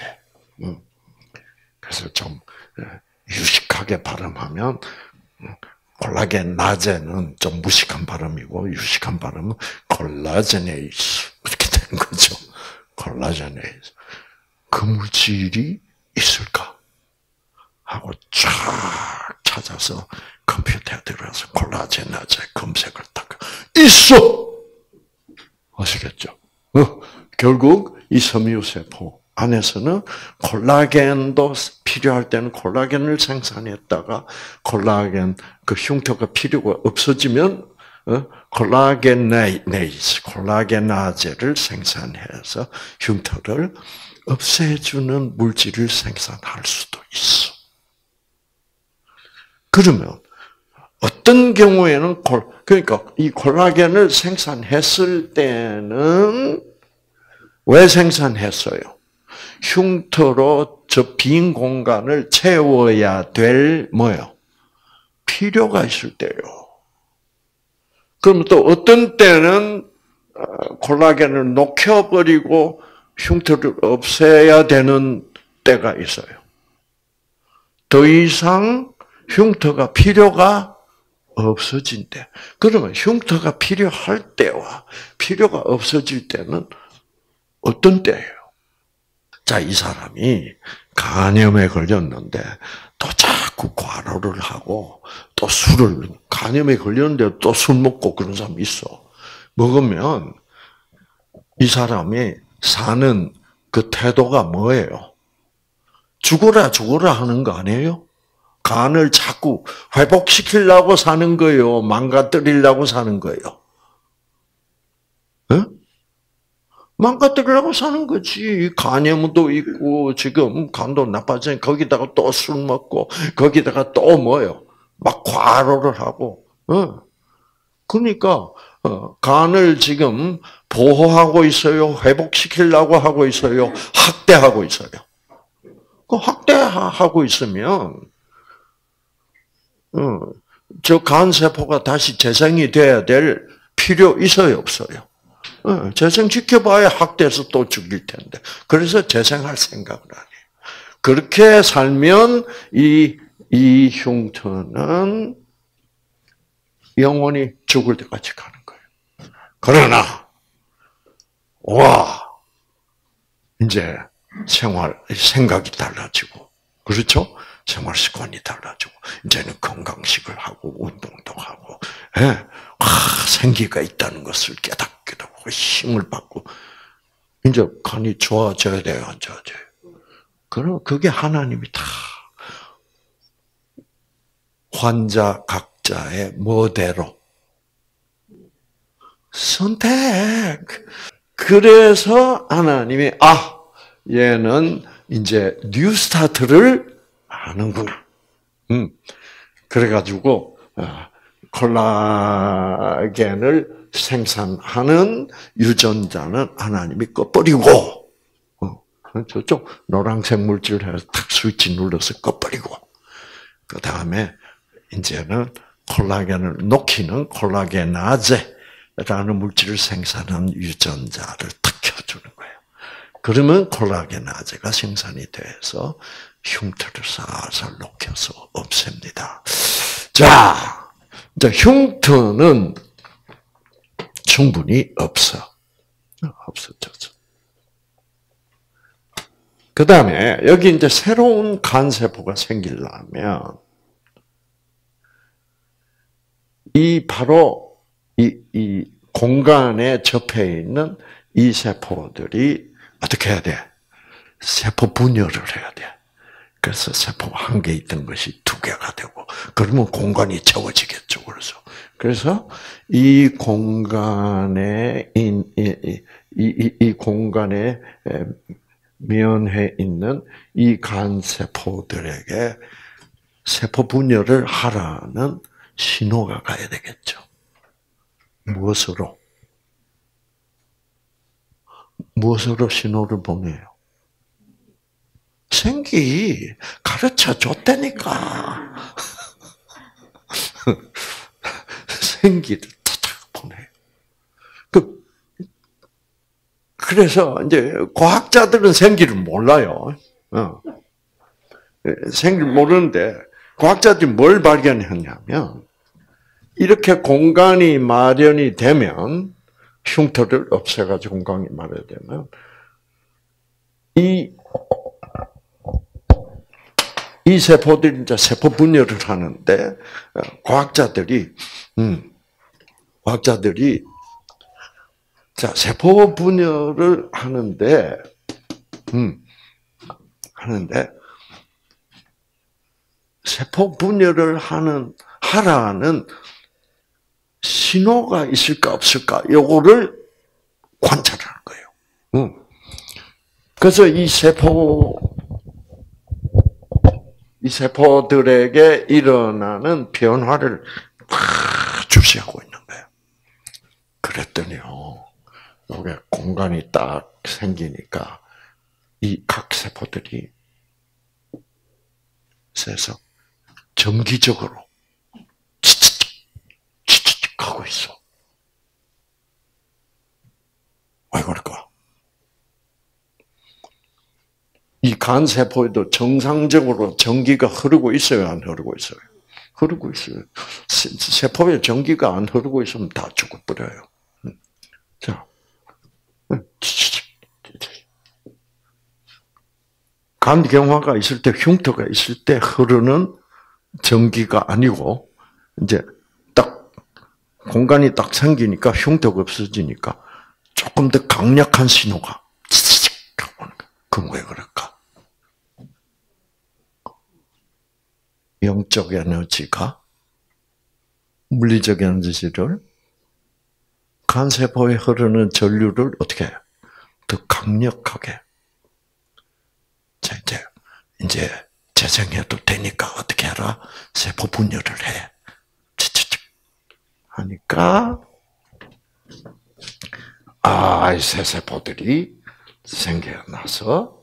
그래서 좀 유식하게 발음하면 콜라겐 나제는 좀 무식한 발음이고 유식한 발음은 콜라제네이스 이렇게 되는 거죠. 콜라제네이스. 그 물질이 있을까? 하고 쫙 찾아서 컴퓨터에 들어가서 콜라겐 나제 검색을 딱 있어. 아시겠죠? 결국 이 섬유세포 안에서는 콜라겐도 필요할 때는 콜라겐을 생산했다가 콜라겐 그 흉터가 필요가 없어지면 콜라겐나제를 생산해서 흉터를 없애주는 물질을 생산할 수도 있어. 그러면 어떤 경우에는 그러니까 이 콜라겐을 생산했을 때는 왜 생산했어요? 흉터로 저 빈 공간을 채워야 될 뭐요? 필요가 있을 때요. 그럼 또 어떤 때는 콜라겐을 녹여버리고 흉터를 없애야 되는 때가 있어요. 더 이상 흉터가 필요가 없어진 때. 그러면 흉터가 필요할 때와 필요가 없어질 때는 어떤 때예요? 자, 이 사람이 간염에 걸렸는데 또 자꾸 과로를 하고 또 간염에 걸렸는데 또 술 먹고 그런 사람이 있어. 먹으면 이 사람이 사는 그 태도가 뭐예요? 죽어라 하는 거 아니에요? 간을 자꾸 회복시키려고 사는 거예요? 망가뜨리려고 사는 거예요? 네? 망가뜨리려고 사는 거지. 간염도 있고 지금 간도 나빠지니 거기다가 또 술 먹고 거기다가 또 뭐예요? 막 과로를 하고. 그러니까 간을 지금 보호하고 있어요? 회복시키려고 하고 있어요? 학대하고 있어요? 그 학대하고 있으면 저 간세포가 다시 재생이 돼야 될 필요 있어요, 없어요? 재생 지켜봐야 학대해서 또 죽일 텐데. 그래서 재생할 생각을 안 해요. 그렇게 살면 이 흉터는 영원히 죽을 때까지 가는 거예요. 그러나, 이제 생각이 달라지고, 그렇죠? 생활 습관이 달라지고, 이제는 건강식을 하고, 운동도 하고, 생기가 있다는 것을 깨닫게 되고, 힘을 받고, 이제 간이 좋아져야 돼요, 안 좋아져요? 그럼 그게 하나님이 다 환자 각자의 뭐대로 선택. 그래서 하나님이 얘는 이제 뉴 스타트를 하는구나. 그래가지고 콜라겐을 생산하는 유전자는 하나님이 꺼버리고 저쪽 노란색 물질 해서 탁 스위치 눌러서 꺼버리고 그 다음에 이제는 콜라겐을 녹이는 콜라겐아제라는 물질을 생산하는 유전자를 탁 켜주는 거예요. 그러면 콜라겐아제가 생산이 돼서 흉터를 살살 녹여서 없앱니다. 자, 이제 흉터는 충분히 없어졌어. 그 다음에 여기 이제 새로운 간세포가 생기려면 바로 이 공간에 접해 있는 이 세포들이 어떻게 해야 돼? 세포 분열을 해야 돼. 그래서 세포가 한 개 있던 것이 두 개가 되고, 그러면 공간이 채워지겠죠. 그래서 이 공간에 이 공간에 면해 있는 이 간 세포들에게 세포 분열을 하라는 신호가 가야 되겠죠. 무엇으로 신호를 보내요? 생기 가르쳐 줬다니까. 생기를 탁 보내요. 그래서 이제 과학자들은 생기를 몰라요. 생기를 모르는데 과학자들이 뭘 발견했냐면 이렇게 공간이 마련이 되면 흉터를 없애가지고 공간이 마련되면 이 세포들이 이제 세포 분열을 하는데 과학자들이 자 세포 분열을 하는데 세포 분열을 하라는 신호가 있을까 없을까 요거를 관찰하는 거예요. 그래서 이 세포들에게 일어나는 변화를 주시하고 있는 거예요. 그랬더니요, 이게 공간이 딱 생기니까 이 각 세포들이 세서 정기적으로 치치치 하고 있어. 왜 그럴까? 이 간 세포에도 정상적으로 전기가 흐르고 있어요, 안 흐르고 있어요? 흐르고 있어요. 세포에 전기가 안 흐르고 있으면 다 죽어버려요. 자, 간경화가 있을 때, 흉터가 있을 때 흐르는 전기가 아니고, 이제 딱, 공간이 딱 생기니까 흉터가 없어지니까 조금 더 강력한 신호가 오는 거야. 그건 왜 그럴까? 영적 에너지가 물리적 에너지를 간세포에 흐르는 전류를 어떻게 해요? 더 강력하게. 자, 이제 재생해도 되니까 어떻게 해라? 세포 분열을 해. 하니까 이 새 세포들이 생겨나서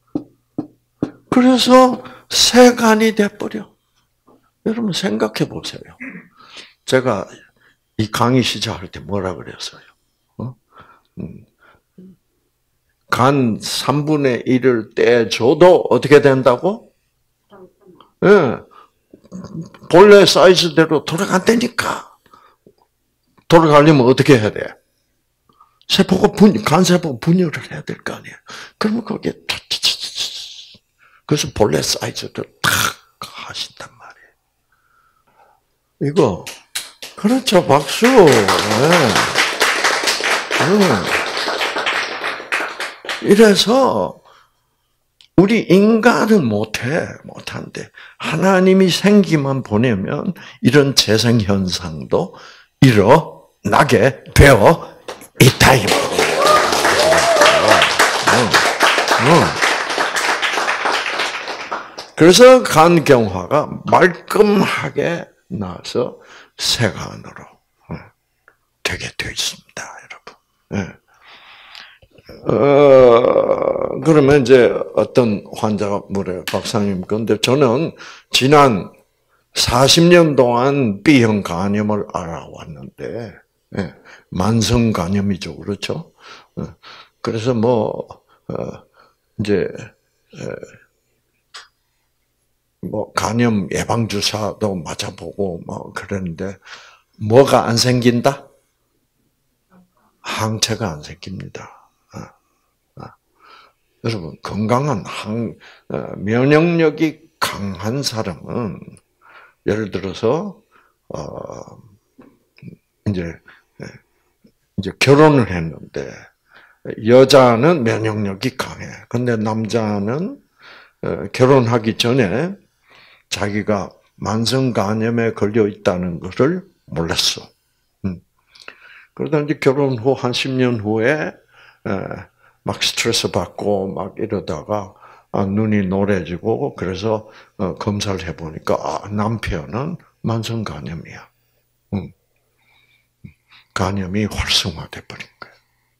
그래서 세간이 돼버려. 여러분 생각해 보세요. 제가 이 강의 시작할 때 뭐라 그랬어요? 간 3분의 1을 떼줘도 어떻게 된다고? 예. 본래 사이즈대로 돌아간다니까. 돌아가려면 어떻게 해야 돼? 간세포가 분열을 해야 될 거 아니에요. 그러면 거기에 그래서 본래 사이즈대로 탁 하신단 말이에요. 이거 그렇죠, 박수. 네. 이래서 우리 인간은 못하는데 하나님이 생기만 보내면 이런 재생 현상도 일어나게 되어 있다 이 말이에요. 그래서 간경화가 말끔하게 나서 세간으로 되게 되어 있습니다, 여러분. 그러면 이제 어떤 환자가 뭐래요? 박사님, 그런데 저는 지난 40년 동안 B형 간염을 알아왔는데, 만성 간염이죠, 그렇죠? 그래서 이제, 간염 예방주사도 맞아보고, 그랬는데, 뭐가 안 생긴다? 항체가 안 생깁니다. 여러분, 건강한 면역력이 강한 사람은, 예를 들어서, 이제 결혼을 했는데, 여자는 면역력이 강해. 근데 남자는 결혼하기 전에 자기가 만성 간염에 걸려 있다는 것을 몰랐어. 그러다 이제 결혼 후 한 10년 후에 막 스트레스 받고 막 이러다가 눈이 노래지고 그래서 검사를 해보니까 남편은 만성 간염이야. 간염이 활성화돼 버린 거예요.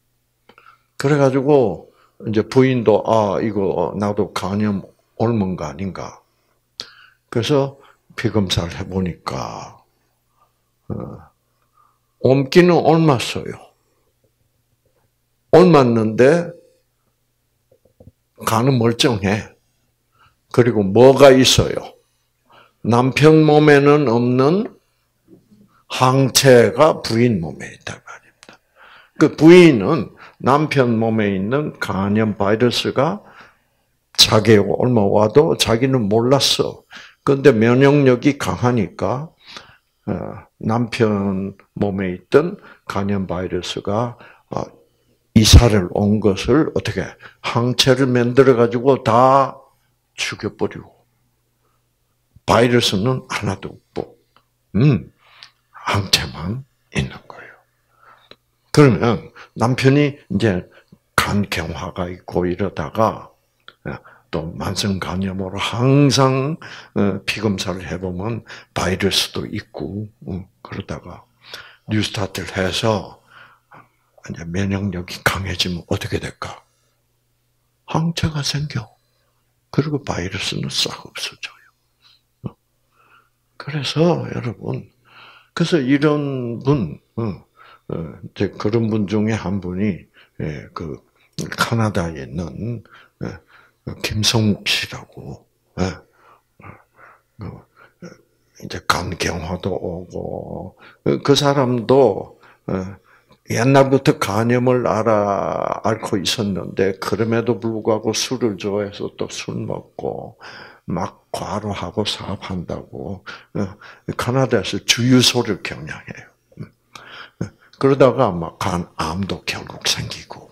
그래가지고 이제 부인도 이거 나도 간염 옮은 거 아닌가. 그래서 피 검사를 해보니까 옮기는 옮았어요. 옮았는데 간은 멀쩡해. 그리고 뭐가 있어요? 남편 몸에는 없는 항체가 부인 몸에 있단 말입니다. 그 부인은 남편 몸에 있는 간염 바이러스가 자기에 옮아와도 자기는 몰랐어. 그런데 면역력이 강하니까 남편 몸에 있던 간염 바이러스가 이사를 온 것을 어떻게 항체를 만들어 가지고 다 죽여버리고 바이러스는 하나도 없고 항체만 있는 거예요. 그러면 남편이 이제 간경화가 있고 이러다가 또 만성 간염으로 항상 피 검사를 해보면 바이러스도 있고 그러다가 뉴스타트를 해서 이제 면역력이 강해지면 어떻게 될까? 항체가 생겨. 그리고 바이러스는 싹 없어져요. 그래서 여러분, 그래서 이런 분, 이제 그런 분 중에 한 분이 그 캐나다에 있는 김성욱 씨라고 이제 간경화도 오고 그 사람도 옛날부터 간염을 앓고 있었는데 그럼에도 불구하고 술을 좋아해서 또 술 먹고 막 과로하고 사업한다고 캐나다에서 주유소를 경영해요. 그러다가 막 간암도 결국 생기고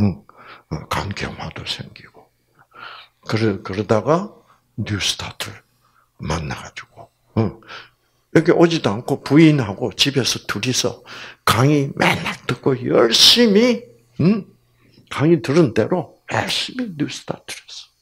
간경화도 생기고 그러다가 뉴스타트를 만나가지고 여기 오지도 않고 부인하고 집에서 둘이서 강의 맨날 듣고 열심히 강의 들은 대로 열심히 뉴스타트를 했어.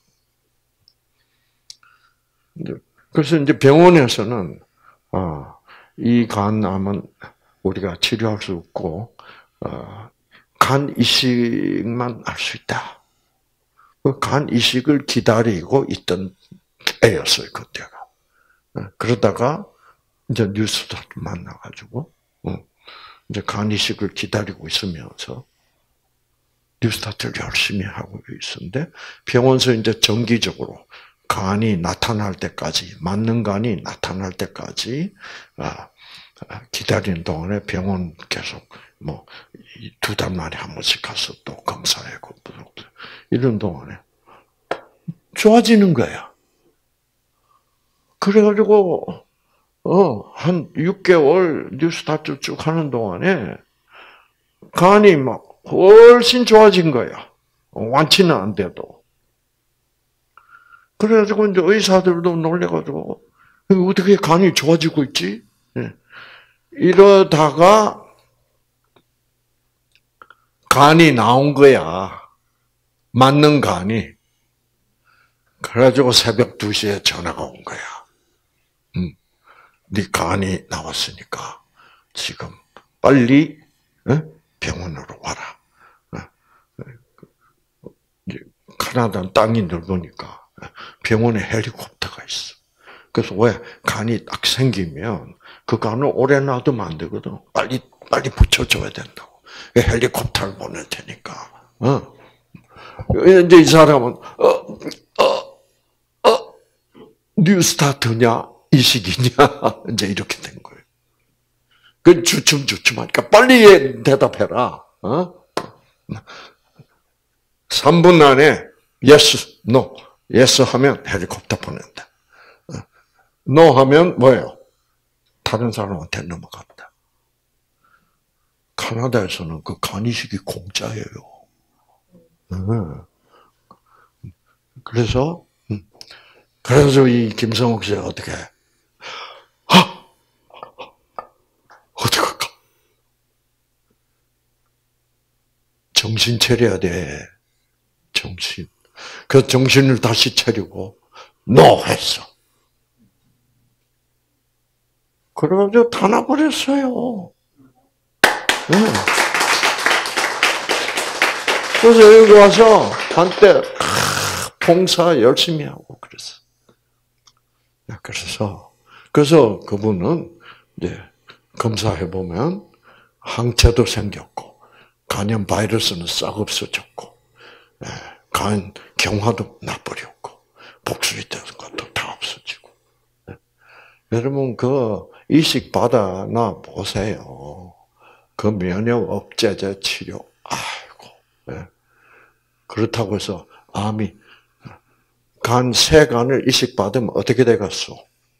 그래서 이제 병원에서는 이 간암은 우리가 치료할 수 없고 간 이식만 할 수 있다. 간 이식을 기다리고 있던 애였어요 그때가. 그러다가 이제 뉴스타트 만나가지고 이제 간 이식을 기다리고 있으면서 뉴스타트를 열심히 하고 있었는데 병원에서 이제 정기적으로 간이 나타날 때까지 맞는 간이 나타날 때까지 기다리는 동안에 병원 계속 2달 만에 한 번씩 가서 또 검사하고 이런 동안에 좋아지는 거야. 그래가지고 한 6개월 뉴스타트 쭉 하는 동안에 간이 막 훨씬 좋아진 거야. 완치는 안 돼도. 그래가지고 이제 의사들도 놀래가지고 어떻게 간이 좋아지고 있지? 이러다가 간이 나온 거야. 맞는 간이. 그래가지고 새벽 2시에 전화가 온 거야. 네 간이 나왔으니까 지금 빨리 병원으로 와라. 캐나다는 땅이 넓으니까 병원에 헬리콥터가 있어. 그래서 왜 간이 딱 생기면 그 간을 오래 놔두면 안 되거든. 빨리 붙여줘야 된다고. 헬리콥터를 보낼 테니까. 이제 이 사람은 뉴스타트냐 이식이냐 이제 이렇게 된 거예요. 그 주춤하니까 빨리 대답해라. 3분 안에 yes, no, yes 하면 헬리콥터 보낸다. no 하면 뭐예요? 다른 사람한테 넘어간다. 캐나다에서는 그 간이식이 공짜예요. 그래서 이 김성욱 씨가 어떻게 어떡할까? 정신 차려야 돼. 정신. 그 정신을 다시 차리고 no 했어. 그래가지고 다 나버렸어요. 네. 그래서 여기 와서 한때 봉사 열심히 하고 그랬어. 그래서 그분은 이제 검사해 보면 항체도 생겼고 간염 바이러스는 싹 없어졌고 간 경화도 나버렸고 복술이 되는 것도 다 없어지고. 여러분 그 이식 받아나 보세요. 그 면역 억제제 치료. 아이고. 그렇다고 해서 암이 새 간을 이식 받으면 어떻게 되겠어?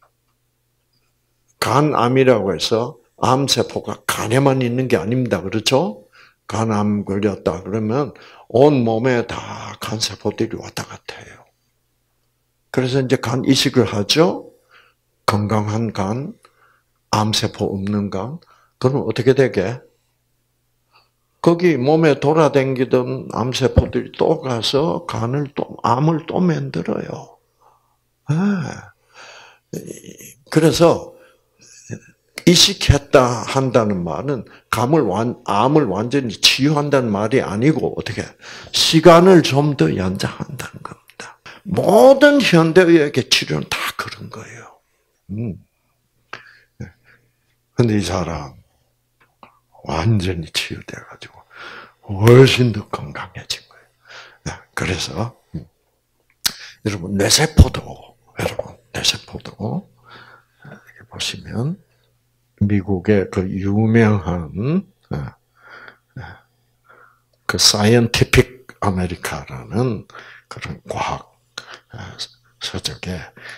간암이라고 해서 암세포가 간에만 있는 게 아닙니다. 그렇죠? 간암 걸렸다 그러면 온 몸에 다 간세포들이 왔다 갔다 해요. 그래서 이제 간 이식을 하죠. 건강한 간, 암세포 없는 간, 그러면 어떻게 되게? 거기 몸에 돌아다니던 암세포들이 또 가서 암을 또 만들어요. 그래서 이식했다 한다는 말은 암을 완전히 치유한다는 말이 아니고 어떻게 시간을 좀 더 연장한다는 겁니다. 모든 현대의학의 치료는 다 그런 거예요. 근데 이 사람 완전히 치유돼가지고 훨씬 더 건강해진 거예요. 그래서 여러분 뇌세포도 이렇게 보시면 미국의 그 유명한 그 사이언티픽 아메리카라는 그런 과학 서적에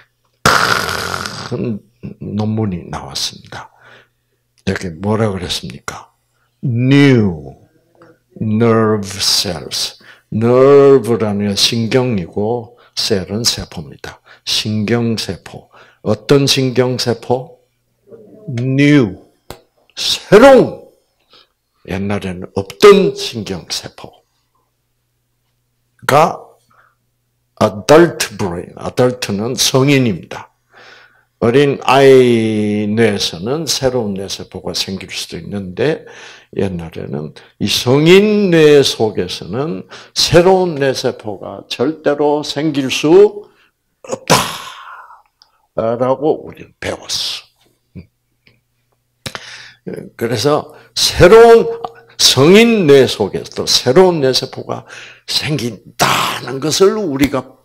큰 논문이 나왔습니다. 여기 뭐라 그랬습니까? New nerve cells. nerve라는 신경이고 셀은 세포입니다. 신경세포. 어떤 신경세포? new. 새로운. 옛날에는 없던 신경세포가 adult brain. adult는 성인입니다. 어린 아이 뇌에서는 새로운 뇌세포가 생길 수도 있는데 옛날에는 이 성인 뇌 속에서는 새로운 뇌세포가 절대로 생길 수 없다라고 우리는 배웠어. 그래서 새로운 성인 뇌 속에서도 새로운 뇌세포가 생긴다는 것을 우리가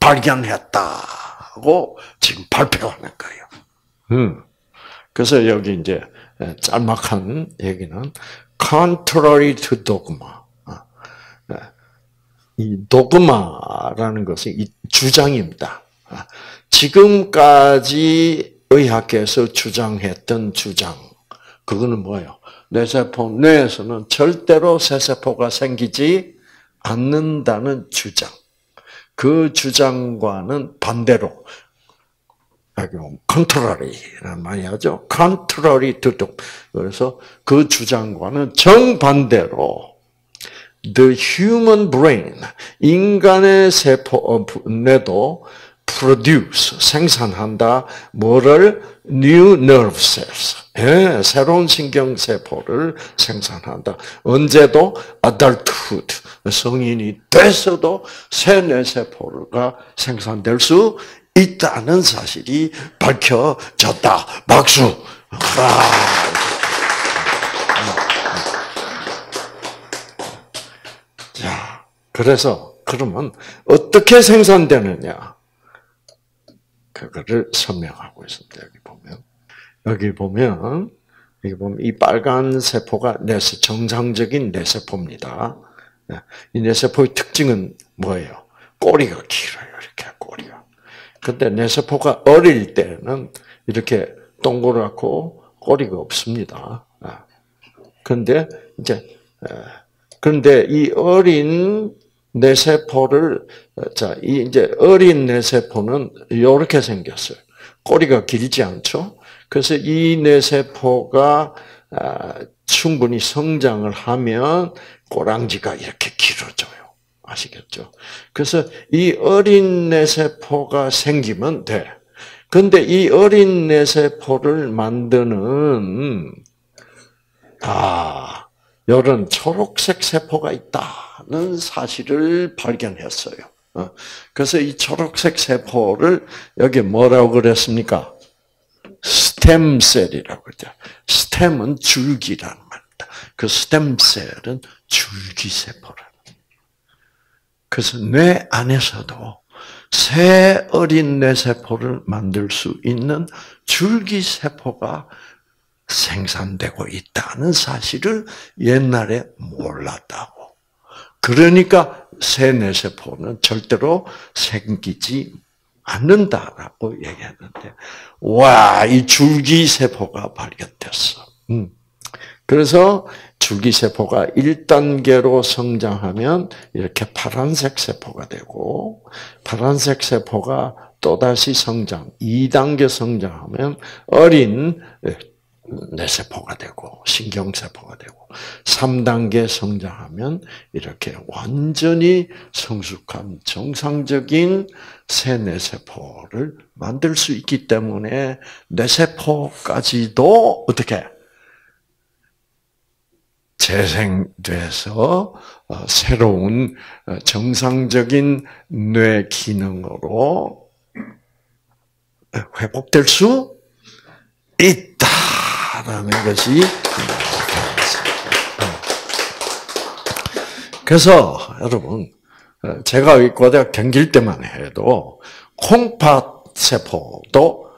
발견했다고 지금 발표하는 거예요. 그래서 여기 이제 짤막한 얘기는 contrary to dogma. 이 도그마라는 것은 이 주장입니다. 지금까지 의학계에서 주장했던 주장, 그거는 뭐예요? 뇌에서는 절대로 새세포가 생기지 않는다는 주장. 그 주장과는 반대로 contrary라는 말이 하죠. contrary to dogma. 그래서 그 주장과는 정반대로 the human brain, 인간의 뇌도 produce, 생산한다. 뭐를? new nerve cells. 예, 새로운 신경세포를 생산한다. 언제도 adulthood, 성인이 돼서도 새 뇌세포가 생산될 수 있다는 사실이 밝혀졌다. 박수! 자, 그래서 그러면 어떻게 생산되느냐? 그거를 설명하고 있습니다. 여기 보면 이 빨간 세포가 정상적인 뇌세포입니다. 이 뇌세포의 특징은 뭐예요? 꼬리가 길어요. 이렇게 꼬리가. 근데 뇌세포가 어릴 때는 이렇게 동그랗고 꼬리가 없습니다. 그런데 그런데 이 어린 뇌세포를 이제 어린 뇌세포는 이렇게 생겼어요. 꼬리가 길지 않죠? 그래서 이 뇌세포가 충분히 성장을 하면 꼬랑지가 이렇게 길어져요. 아시겠죠? 그래서 이 어린 뇌세포가 생기면 돼. 근데 이 어린 뇌세포를 만드는 이런 초록색 세포가 있다는 사실을 발견했어요. 그래서 이 초록색 세포를 여기 뭐라고 그랬습니까? 스템셀이라고 그러죠. 스템은 줄기라는 말입니다. 그 스템셀은 줄기세포라는. 그래서 뇌 안에서도 새 어린 뇌세포를 만들 수 있는 줄기세포가 생산되고 있다는 사실을 옛날에 몰랐다고. 그러니까 새 뇌세포는 절대로 생기지 않는다라고 얘기했는데, 와, 이 줄기세포가 발견됐어. 그래서 줄기세포가 1단계로 성장하면 이렇게 파란색 세포가 되고, 파란색 세포가 또다시 성장, 2단계 성장하면 어린 뇌세포가 되고, 신경세포가 되고, 3단계 성장하면 이렇게 완전히 성숙한 정상적인 새 뇌세포를 만들 수 있기 때문에 뇌세포까지도 어떻게 재생돼서 새로운 정상적인 뇌 기능으로 회복될 수 있다라는 것이. 그래서 여러분, 제가 의과대학 다닐 때만 해도 콩팥 세포도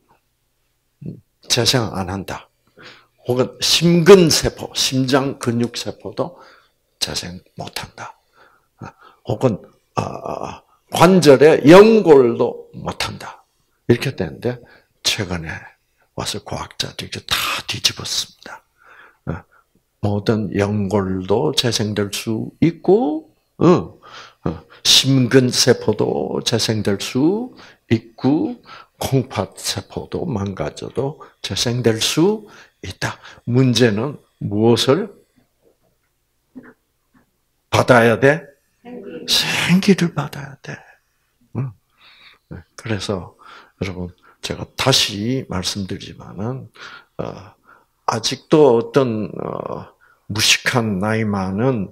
재생 안 한다. 혹은 심근세포, 심장 근육세포도 재생 못한다. 혹은 관절의 연골도 못한다. 이렇게 되는데 최근에 와서 과학자들이 다 뒤집었습니다. 모든 연골도 재생될 수 있고, 심근세포도 재생될 수 있고, 콩팥세포도 망가져도 재생될 수 있다. 문제는 무엇을 받아야 돼? 생기를 받아야 돼. 그래서 여러분, 제가 다시 말씀드리지만은 아직도 어떤 무식한 나이 많은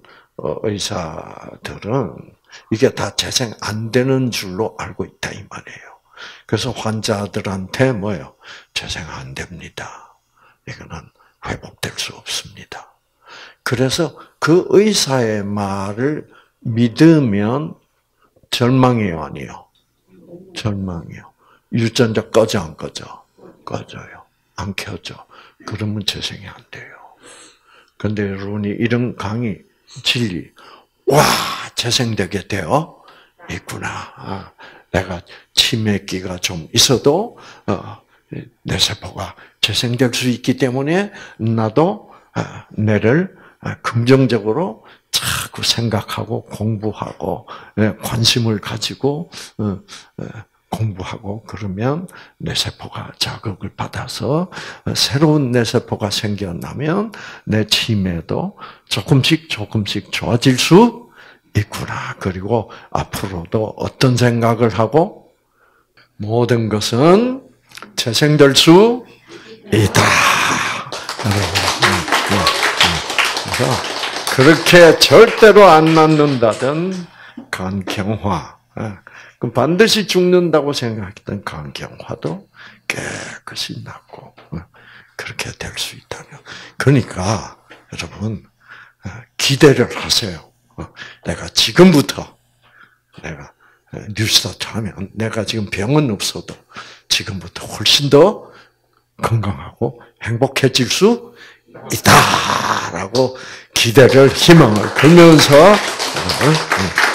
의사들은 이게 다 재생 안 되는 줄로 알고 있다 이 말이에요. 그래서 환자들한테 뭐예요? 재생 안 됩니다. 이거는 회복될 수 없습니다. 그래서 그 의사의 말을 믿으면 절망이에요, 아니요? 절망이요. 유전자 꺼져 안 꺼져? 꺼져요. 안 켜져. 그러면 재생이 안 돼요. 그런데 여러분이 이런 강의, 진리, 와, 재생되게 되어 있구나. 내가 치매기가 좀 있어도 내 세포가 재생될 수 있기 때문에 나도 뇌를 긍정적으로 자꾸 생각하고 공부하고 관심을 가지고 공부하고 그러면 뇌세포가 자극을 받아서 새로운 뇌세포가 생겨나면 내 치매도 조금씩 좋아질 수 있구나. 그리고 앞으로도 어떤 생각을 하고 모든 것은 재생될 수 있다. 그래서 그렇게 절대로 안 낫는다던 간경화, 그럼 반드시 죽는다고 생각했던 간경화도 깨끗이 낫고 그렇게 될 수 있다면, 그러니까 여러분 기대를 하세요. 내가 지금부터 내가 뉴스타트하면 내가 지금 병은 없어도 지금부터 훨씬 더 건강하고 행복해질 수 있다라고 기대를, 희망을 걸면서